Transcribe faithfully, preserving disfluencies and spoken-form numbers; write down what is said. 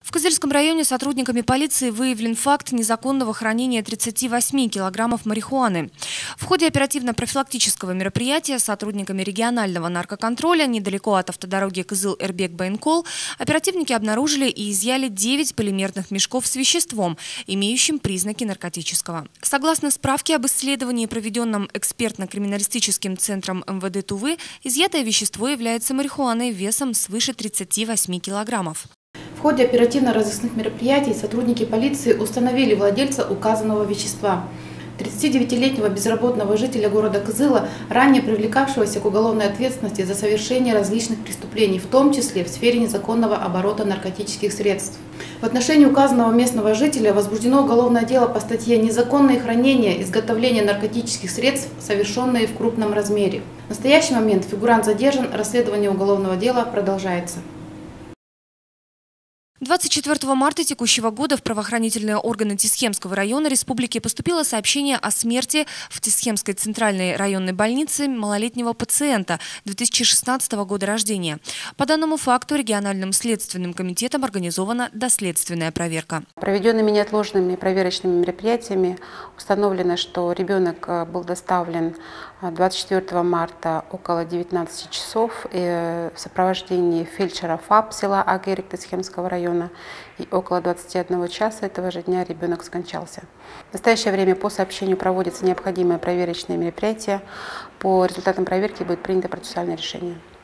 В Кызыльском районе сотрудниками полиции выявлен факт незаконного хранения тридцати восьми килограммов марихуаны. В ходе оперативно-профилактического мероприятия сотрудниками регионального наркоконтроля недалеко от автодороги Кызыл-Эрбек-Байынкол оперативники обнаружили и изъяли девять полимерных мешков с веществом, имеющим признаки наркотического. Согласно справке об исследовании, проведенном экспертно-криминалистическим центром эм вэ дэ Тувы, изъятое вещество является марихуаной весом свыше тридцати восьми килограммов. В ходе оперативно-розыскных мероприятий сотрудники полиции установили владельца указанного вещества – тридцатидевятилетнего безработного жителя города Кызыла, ранее привлекавшегося к уголовной ответственности за совершение различных преступлений, в том числе в сфере незаконного оборота наркотических средств. В отношении указанного местного жителя возбуждено уголовное дело по статье «Незаконное хранение, изготовление наркотических средств, совершенные в крупном размере». В настоящий момент фигурант задержан, расследование уголовного дела продолжается. двадцать четвёртого марта текущего года в правоохранительные органы Тисхемского района республики поступило сообщение о смерти в Тисхемской центральной районной больнице малолетнего пациента две тысячи шестнадцатого года рождения. По данному факту региональным следственным комитетом организована доследственная проверка. Проведенными неотложными проверочными мероприятиями установлено, что ребенок был доставлен двадцать четвёртого марта около девятнадцати часов в сопровождении фельдшера ФАП села Агерик Тисхемского района. И около двадцати одного часа этого же дня ребенок скончался. В настоящее время по сообщению проводятся необходимые проверочные мероприятия. По результатам проверки будет принято процессуальное решение.